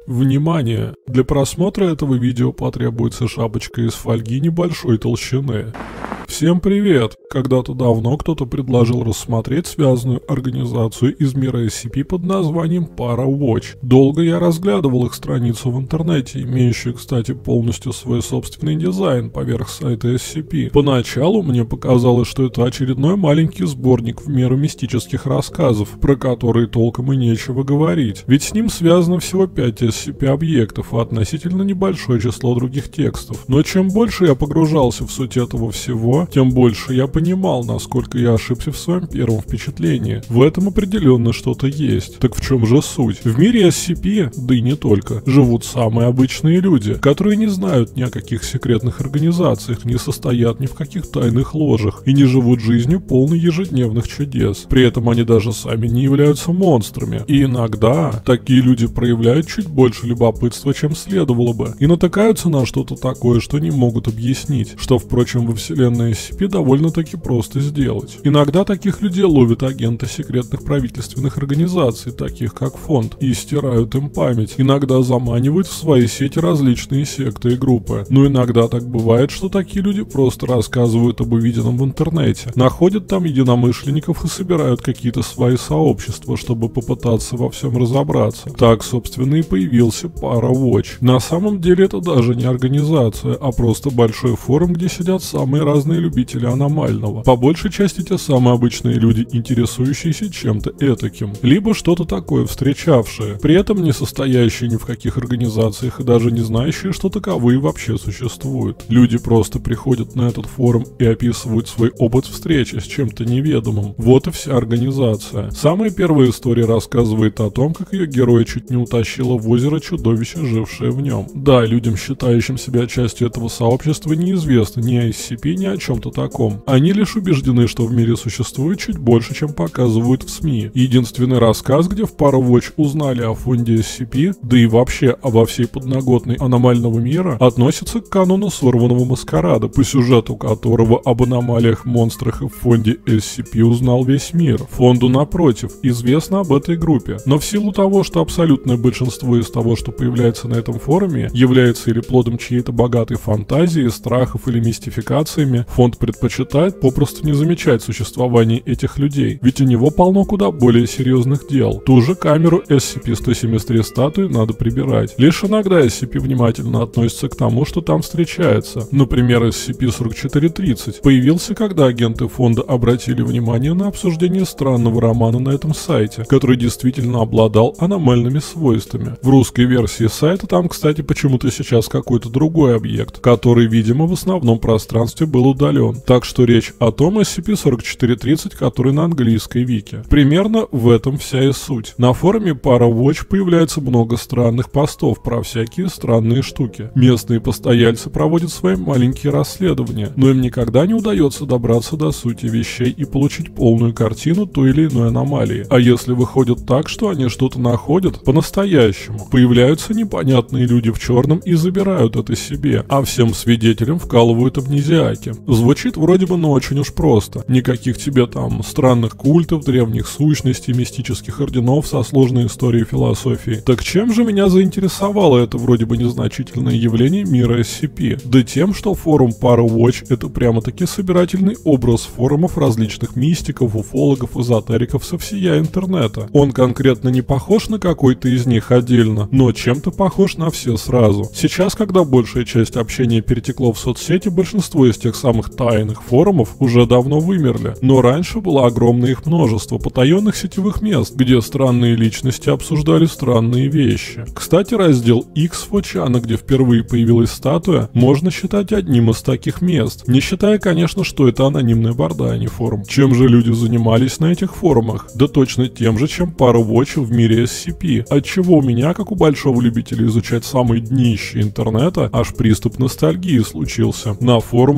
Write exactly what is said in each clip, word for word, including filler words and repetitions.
Внимание! Для просмотра этого видео потребуется шапочка из фольги небольшой толщины. Всем привет! Когда-то давно кто-то предложил рассмотреть связанную организацию из мира эс си пи под названием ParaWatch. Долго я разглядывал их страницу в интернете, имеющую, кстати, полностью свой собственный дизайн поверх сайта эс си пи. Поначалу мне показалось, что это очередной маленький сборник в меру мистических рассказов, про которые толком и нечего говорить, ведь с ним связано всего пять эс си пи объектов и относительно небольшое число других текстов. Но чем больше я погружался в суть этого всего, тем больше я понимал, насколько я ошибся в своем первом впечатлении. В этом определенно что-то есть. Так в чем же суть? В мире эс си пи, да и не только, живут самые обычные люди, которые не знают ни о каких секретных организациях, не состоят ни в каких тайных ложах и не живут жизнью полной ежедневных чудес. При этом они даже сами не являются монстрами. И иногда такие люди проявляют чуть больше любопытства, чем следовало бы, и натыкаются на что-то такое, что не могут объяснить, что, впрочем, во вселенной эс си пи довольно-таки просто сделать. Иногда таких людей ловят агенты секретных правительственных организаций, таких как фонд, и стирают им память. Иногда заманивают в свои сети различные секты и группы. Но иногда так бывает, что такие люди просто рассказывают об увиденном в интернете, находят там единомышленников и собирают какие-то свои сообщества, чтобы попытаться во всем разобраться. Так, собственно, и появился ParaWatch. На самом деле это даже не организация, а просто большой форум, где сидят самые разные любители аномального. По большей части те самые обычные люди, интересующиеся чем-то этаким, либо что-то такое встречавшие, при этом не состоящие ни в каких организациях и даже не знающие, что таковые вообще существуют. Люди просто приходят на этот форум и описывают свой опыт встречи с чем-то неведомым. Вот и вся организация. Самая первая история рассказывает о том, как ее героя чуть не утащило в озеро чудовище, жившее в нем. Да, людям, считающим себя частью этого сообщества, неизвестно ни о эс си пи, ни о чем-то таком. Они лишь убеждены, что в мире существует чуть больше, чем показывают в СМИ. Единственный рассказ, где в ParaWatch узнали о фонде эс си пи, да и вообще обо всей подноготной аномального мира, относится к канону сорванного маскарада, по сюжету которого об аномалиях, монстрах и в фонде эс си пи узнал весь мир. Фонду, напротив, известно об этой группе, но в силу того, что абсолютное большинство из того, что появляется на этом форуме, является или плодом чьей-то богатой фантазии, страхов или мистификациями, фонд предпочитает попросту не замечать существование этих людей, ведь у него полно куда более серьезных дел. Ту же камеру эс си пи сто семьдесят три статуи надо прибирать. Лишь иногда эс си пи внимательно относится к тому, что там встречается. Например, эс си пи сорок четыре тридцать появился, когда агенты фонда обратили внимание на обсуждение странного романа на этом сайте, который действительно обладал аномальными свойствами. В русской версии сайта там, кстати, почему-то сейчас какой-то другой объект, который, видимо, в основном пространстве был удален. Так что речь о том эс си пи сорок четыре тридцать, который на английской вики. Примерно в этом вся и суть. На форуме ParaWatch появляется много странных постов про всякие странные штуки. Местные постояльцы проводят свои маленькие расследования, но им никогда не удается добраться до сути вещей и получить полную картину той или иной аномалии. А если выходит так, что они что-то находят по-настоящему, появляются непонятные люди в черном и забирают это себе, а всем свидетелям вкалывают амнезиаки. Звучит вроде бы, но очень уж просто. Никаких тебе там странных культов, древних сущностей, мистических орденов со сложной историей философии. Так чем же меня заинтересовало это вроде бы незначительное явление мира эс си пи? Да тем, что форум ParaWatch — это прямо-таки собирательный образ форумов различных мистиков, уфологов, эзотериков со всея интернета. Он конкретно не похож на какой-то из них отдельно, но чем-то похож на все сразу. Сейчас, когда большая часть общения перетекло в соцсети, большинство из тех самых тайных форумов уже давно вымерли, но раньше было огромное их множество потаенных сетевых мест, где странные личности обсуждали странные вещи. Кстати, раздел X Фочана, где впервые появилась статуя, можно считать одним из таких мест, не считая, конечно, что это анонимная борда, а не форум. Чем же люди занимались на этих форумах? Да точно тем же, чем ParaWatch в мире эс си пи, отчего у меня, как у большого любителя изучать самые днища интернета, аж приступ ностальгии случился. На форумах этих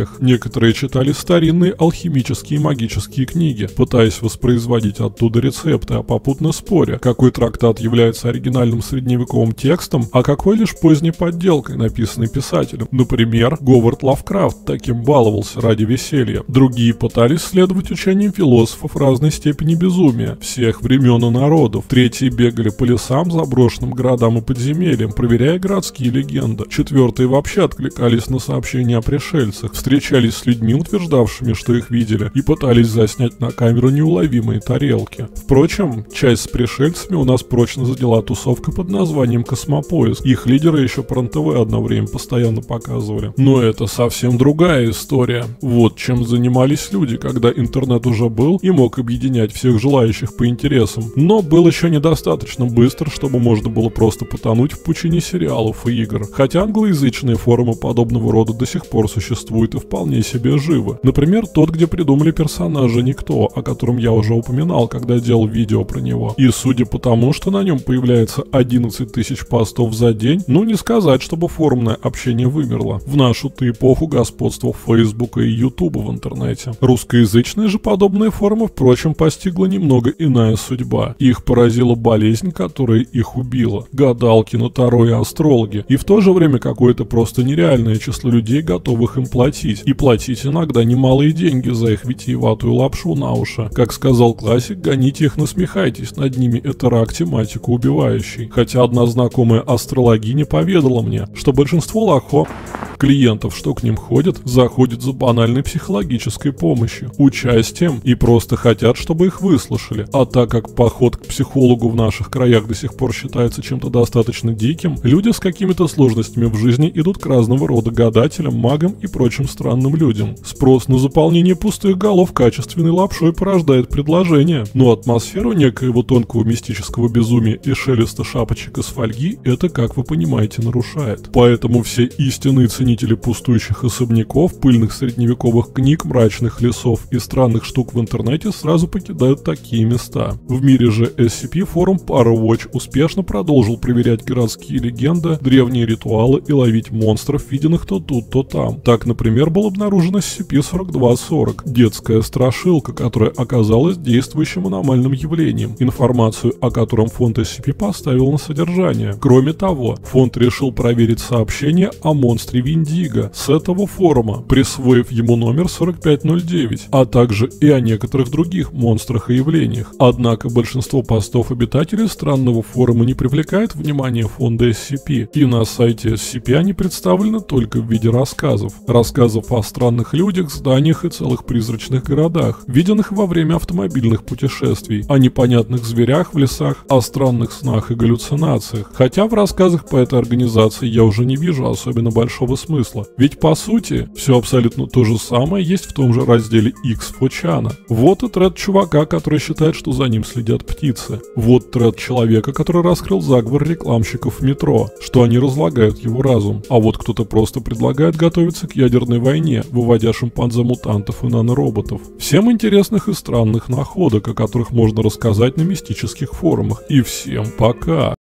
детях. Некоторые читали старинные алхимические и магические книги, пытаясь воспроизводить оттуда рецепты, а попутно споря, какой трактат является оригинальным средневековым текстом, а какой лишь поздней подделкой, написанной писателем. Например, Говард Лавкрафт таким баловался ради веселья. Другие пытались следовать учениям философов разной степени безумия, всех времен и народов. Третьи бегали по лесам, заброшенным городам и подземельям, проверяя городские легенды. Четвертые вообще откликались на сообщения о пришельцах, встречались с людьми, утверждавшими, что их видели, и пытались заснять на камеру неуловимые тарелки. Впрочем, часть с пришельцами у нас прочно задела тусовка под названием «Космопоиск». Их лидеры еще по эн тэ вэ одно время постоянно показывали. Но это совсем другая история. Вот чем занимались люди, когда интернет уже был и мог объединять всех желающих по интересам. Но был еще недостаточно быстр, чтобы можно было просто потонуть в пучине сериалов и игр. Хотя англоязычные форумы подобного рода до сих пор существуют и вполне себе живы. Например, тот, где придумали персонажа Никто, о котором я уже упоминал, когда делал видео про него. И судя по тому, что на нем появляется одиннадцать тысяч постов за день, ну не сказать, чтобы форумное общение вымерло. В нашу-то эпоху господства Фейсбука и Ютуба в интернете. Русскоязычные же подобные форумы, впрочем, постигла немного иная судьба. Их поразила болезнь, которая их убила. Гадалки, нотаро и астрологи. И в то же время какое-то просто нереальное число людей, готовых им платить. И платить иногда немалые деньги за их витиеватую лапшу на уши. Как сказал классик, гоните их, насмехайтесь над ними, это рак тематику убивающий. Хотя одна знакомая астрологиня поведала мне, что большинство лохо клиентов, что к ним ходят, заходят за банальной психологической помощью, участием и просто хотят, чтобы их выслушали. А так как поход к психологу в наших краях до сих пор считается чем-то достаточно диким, люди с какими-то сложностями в жизни идут к разного рода гадателям, магам и прочим странным людям. Спрос на заполнение пустых голов качественной лапшой порождает предложение, но атмосферу некоего тонкого мистического безумия и шелеста шапочек из фольги это, как вы понимаете, нарушает. Поэтому все истинные ценители пустующих особняков, пыльных средневековых книг, мрачных лесов и странных штук в интернете сразу покидают такие места. В мире же эс си пи форум Parawatch успешно продолжил проверять городские легенды, древние ритуалы и ловить монстров, виденных то тут, то там. Так, например, был обнаружен эс си пи сорок два сорок, детская страшилка, которая оказалась действующим аномальным явлением, информацию о котором фонд эс си пи поставил на содержание. Кроме того, фонд решил проверить сообщение о монстре Виндиго с этого форума, присвоив ему номер сорок пять ноль девять, а также и о некоторых других монстрах и явлениях. Однако большинство постов обитателей странного форума не привлекает внимание фонда эс си пи, и на сайте эс си пи они представлены только в виде рассказов. Рассказов о странных людях, зданиях и целых призрачных городах, виденных во время автомобильных путешествий, о непонятных зверях в лесах, о странных снах и галлюцинациях. Хотя в рассказах по этой организации я уже не вижу особенно большого смысла. Ведь по сути, все абсолютно то же самое есть в том же разделе X фор чан. Вот и тред чувака, который считает, что за ним следят птицы. Вот тред человека, который раскрыл заговор рекламщиков в метро, что они разлагают его разум. А вот кто-то просто предлагает готовиться к ядерной войне, выводя шимпанзе-мутантов и нанороботов. Всем интересных и странных находок, о которых можно рассказать на мистических форумах. И всем пока!